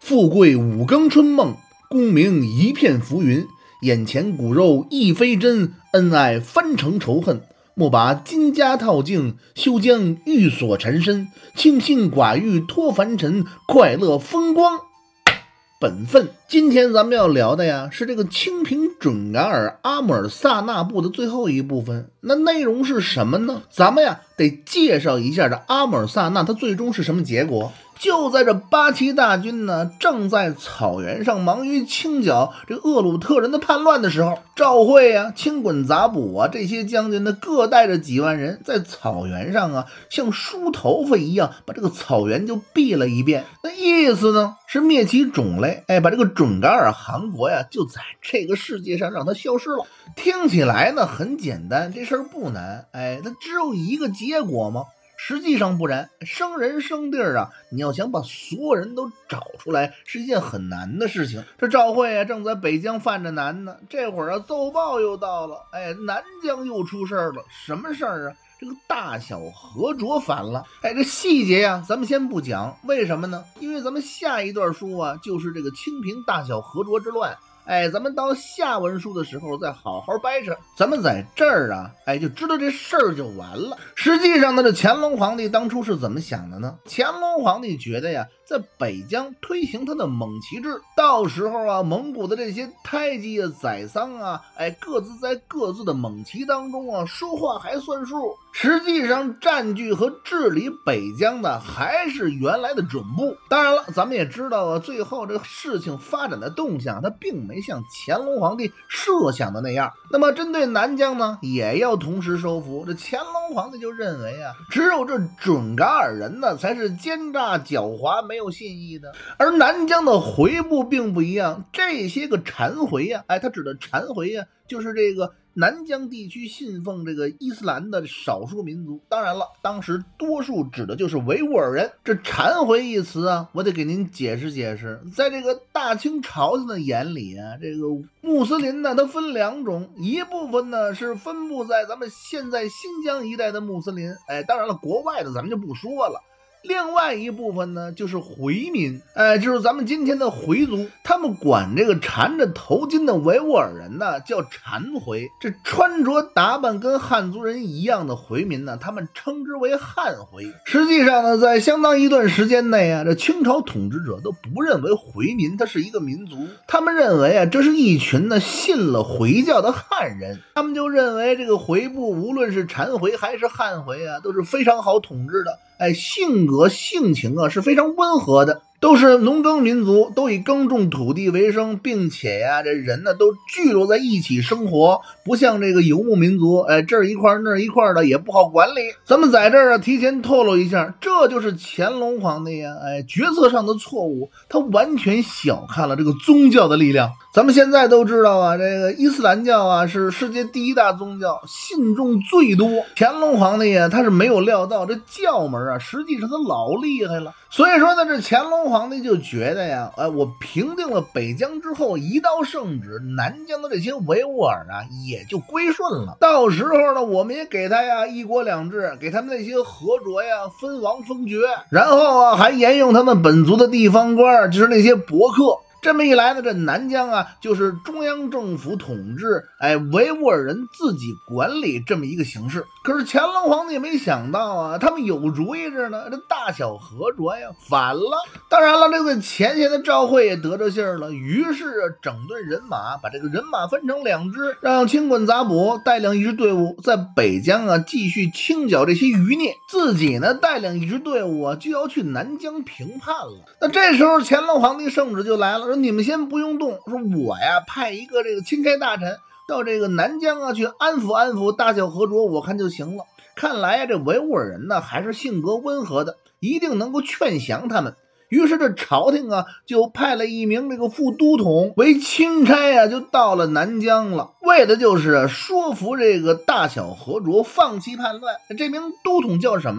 富贵五更春梦，功名一片浮云。眼前骨肉亦非真，恩爱翻成仇恨。莫把金家套镜，休将寓所缠身。清心寡欲脱凡尘，快乐风光本分。今天咱们要聊的呀，是这个清平准噶尔阿姆尔萨那部的最后一部分。那内容是什么呢？咱们呀得介绍一下这阿姆尔萨那它最终是什么结果。就在这八旗大军呢正在草原上忙于清剿这厄鲁特人的叛乱的时候，赵惠啊、清衮杂补啊这些将军呢各带着几万人在草原上啊像梳头发一样把这个草原就避了一遍。那意思呢是灭其种类，把这个准噶尔汗国呀就在这个世界上让它消失了。听起来呢很简单，这事儿不难，它只有一个结果吗？实际上不然，生人生地啊，你要想把所有人都找出来是一件很难的事情。这赵惠啊正在北疆犯着难呢，这会儿啊奏报又到了，南疆又出事了。什么事儿啊？这个大小和卓反了。这细节呀咱们先不讲，为什么呢？因为咱们下一段书啊就是这个清平大小和卓之乱。咱们到下文书的时候再好好掰扯，咱们在这儿啊，就知道这事儿就完了。实际上呢，这乾隆皇帝当初是怎么想的呢？乾隆皇帝觉得呀，在北疆推行他的蒙旗制，到时候啊，蒙古的这些太监啊、宰桑啊，各自在各自的蒙旗当中啊，说话还算数。实际上占据和治理北疆的还是原来的准部。当然了，咱们也知道啊，最后这个事情发展的动向，它并没像乾隆皇帝设想的那样。那么针对南疆呢，也要同时收复。这乾隆皇帝就认为啊，只有这准噶尔人呢，才是奸诈狡猾、没有信义的。而南疆的回部并不一样，这些个禅回啊，他指的禅回啊，就是这个南疆地区信奉这个伊斯兰的少数民族。当然了，当时多数指的就是维吾尔人。这禅回一词啊，我得给您解释解释。在这个大清朝廷的眼里啊，这个穆斯林呢它分两种，一部分呢是分布在咱们现在新疆一带的穆斯林，当然了，国外的咱们就不说了。另外一部分呢就是回民，就是咱们今天的回族。他们管这个缠着头巾的维吾尔人呢叫禅回，这穿着打扮跟汉族人一样的回民呢，他们称之为汉回。实际上呢，在相当一段时间内啊，这清朝统治者都不认为回民它是一个民族，他们认为啊，这是一群呢信了回教的汉人。他们就认为这个回部无论是禅回还是汉回啊，都是非常好统治的。性格性情啊是非常温和的，都是农耕民族，都以耕种土地为生，并且呀这人呢都聚落在一起生活，不像这个游牧民族，这儿一块那儿一块的，也不好管理。咱们在这儿啊提前透露一下，这就是乾隆皇帝啊决策上的错误，他完全小看了这个宗教的力量。咱们现在都知道啊，这个伊斯兰教啊是世界第一大宗教，信众最多。乾隆皇帝啊他是没有料到这教门啊实际上他老厉害了。所以说呢，这乾隆皇帝就觉得呀，我平定了北疆之后，一道圣旨，南疆的这些维吾尔啊也就归顺了。到时候呢，我们也给他呀一国两制，给他们那些和卓呀分王封爵，然后啊还沿用他们本族的地方官，就是那些伯克。这么一来呢，这南疆啊就是中央政府统治，维吾尔人自己管理这么一个形式。可是乾隆皇帝没想到啊，他们有主意着呢，这大小和卓呀反了。当然了，这个前线的赵惠也得着信儿了，于是整顿人马，把这个人马分成两支，让清衮杂补带领一支队伍在北疆啊继续清剿这些余孽，自己呢带领一支队伍啊就要去南疆平叛了。那这时候乾隆皇帝圣旨就来了，说你们先不用动，说我呀派一个这个钦差大臣到这个南疆啊去安抚安抚大小和卓，我看就行了。看来这维吾尔人呢还是性格温和的，一定能够劝降他们。于是这朝廷啊就派了一名这个副都统为钦差啊，就到了南疆了，为的就是说服这个大小和卓放弃叛乱。这名都统叫什么呢？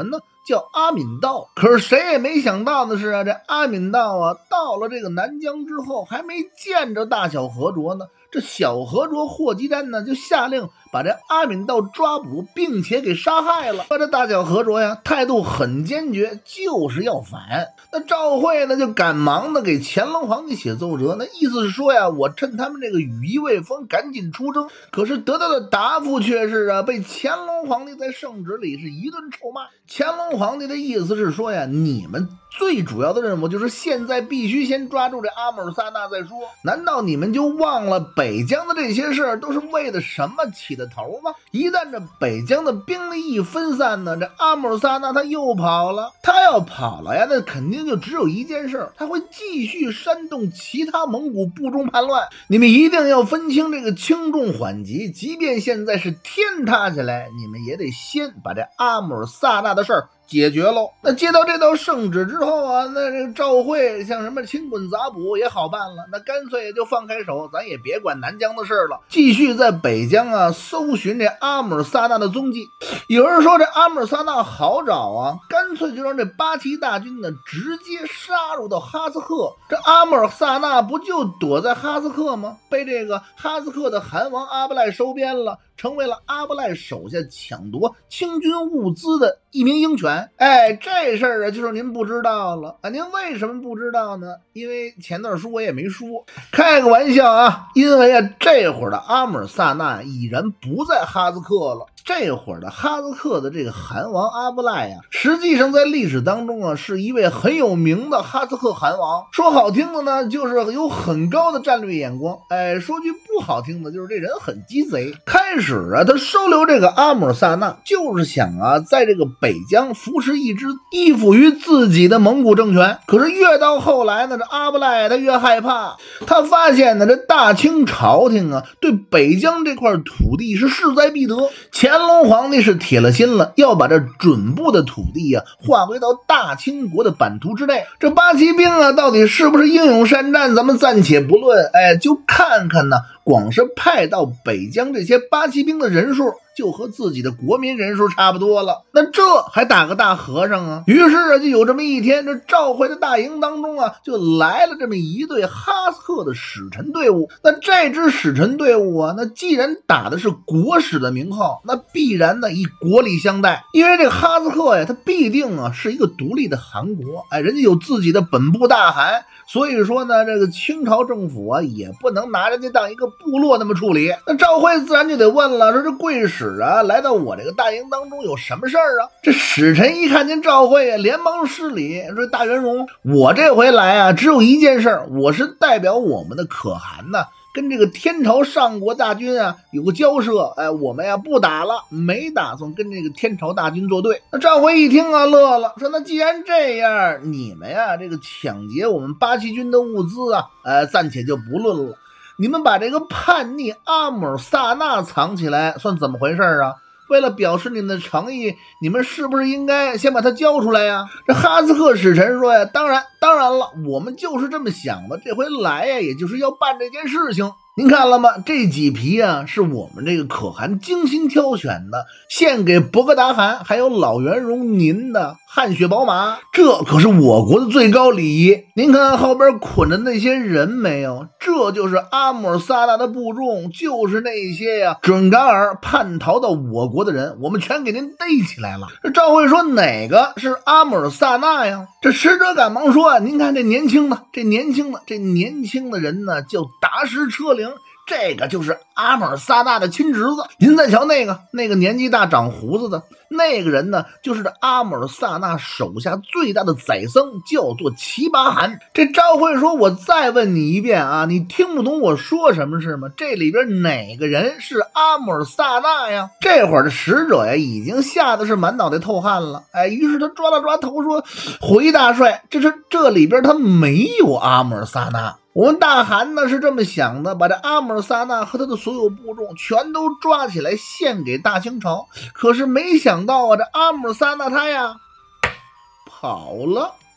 叫阿敏道。可是谁也没想到的是啊，这阿敏道啊，到了这个南疆之后，还没见着大小和卓呢，这小和卓霍基瞻呢就下令把这阿敏道抓捕，并且给杀害了。这大小和卓呀态度很坚决，就是要反。那赵惠呢就赶忙的给乾隆皇帝写奏折，那意思是说呀，我趁他们这个羽翼未丰，赶紧出征。可是得到的答复却是啊，被乾隆皇帝在圣旨里是一顿臭骂。乾隆皇帝的意思是说呀，你们最主要的任务就是现在必须先抓住这阿姆尔萨纳再说。难道你们就忘了北疆的这些事儿都是为了什么起的头吗？一旦这北疆的兵力一分散呢，这阿姆尔萨纳他又跑了。他要跑了呀，那肯定就只有一件事，他会继续煽动其他蒙古部众叛乱。你们一定要分清这个轻重缓急，即便现在是天塌下来，你们也得先把这阿姆尔萨纳的事儿解决喽。那接到这道圣旨之后啊，那这个赵惠像什么清滚杂捕也好办了，那干脆也就放开手，咱也别管南疆的事了，继续在北疆啊搜寻这阿姆尔萨纳的踪迹。有人说这阿姆尔萨纳好找啊，干脆就让这八旗大军呢直接杀入到哈斯克。这阿姆尔萨纳不就躲在哈斯克吗？被这个哈斯克的汗王阿布赖收编了，成为了阿布赖手下抢夺清军物资的一名鹰犬。这事儿啊，就是您不知道了啊。您为什么不知道呢？因为前段书我也没说。开个玩笑啊，因为啊，这会儿的阿姆尔萨纳已然不在哈斯克了。这会儿的哈斯克的这个汗王阿布赖啊，实际上在历史当中啊，是一位很有名的哈斯克汗王。说好听的呢，就是有很高的战略眼光。说句不好听的，就是这人很鸡贼。开始啊，他收留这个阿姆尔萨纳，就是想啊，在这个北疆扶持一支依附于自己的蒙古政权。可是越到后来呢，这阿布赖他越害怕，他发现呢，这大清朝廷啊，对北疆这块土地是势在必得。乾隆皇帝是铁了心了，要把这准部的土地啊划归到大清国的版图之内。这八旗兵啊，到底是不是英勇善战，咱们暂且不论。就看看呢，光是派到北疆这些八旗兵的人数，就和自己的国民人数差不多了。那这还打个大和尚啊？于是啊，就有这么一天，这赵惠的大营当中啊，就来了这么一队哈斯克的使臣队伍。那这支使臣队伍啊，那既然打的是国使的名号，那必然呢以国礼相待。因为这个哈斯克呀，它必定啊是一个独立的汗国，人家有自己的本部大汗。所以说呢，这个清朝政府啊，也不能拿人家当一个部落那么处理。那赵惠自然就得问了，说这贵使啊来到我这个大营当中有什么事儿啊？这使臣一看见赵惠啊，连忙施礼，说大元戎，我这回来啊，只有一件事，我是代表我们的可汗呢，跟这个天朝上国大军啊有个交涉。我们呀不打了，没打算跟这个天朝大军作对。那赵惠一听啊乐了，说那既然这样，你们呀这个抢劫我们八旗军的物资啊，暂且就不论了。你们把这个叛逆阿姆尔萨纳藏起来，算怎么回事啊？为了表示你们的诚意，你们是不是应该先把他交出来呀？这哈斯克使臣说呀，当然了，我们就是这么想的，这回来呀，也就是要办这件事情。您看了吗？这几匹啊，是我们这个可汗精心挑选的，献给博格达汗还有老元戎您的汗血宝马，这可是我国的最高礼仪。您看后边捆着那些人没有？这就是阿姆尔萨纳的部众，就是那些呀准噶尔叛逃到我国的人，我们全给您逮起来了。这赵惠说哪个是阿姆尔萨纳呀？这使者赶忙说，您看这年轻的人呢，叫达什车灵。这个就是阿姆尔萨纳的亲侄子。您再瞧那个年纪大长胡子的那个人呢，就是这阿姆尔萨纳手下最大的宰僧，叫做齐巴汗。这赵惠说，我再问你一遍啊，你听不懂我说什么是吗？这里边哪个人是阿姆尔萨纳呀？这会儿的使者呀，已经吓得是满脑袋透汗了。于是他抓了抓头说，回大帅，这里边他没有阿姆尔萨纳。我们大汗呢是这么想的，把这阿姆尔萨纳和他的所有部众全都抓起来献给大清朝。可是没想到啊，这阿姆尔萨纳他呀跑了。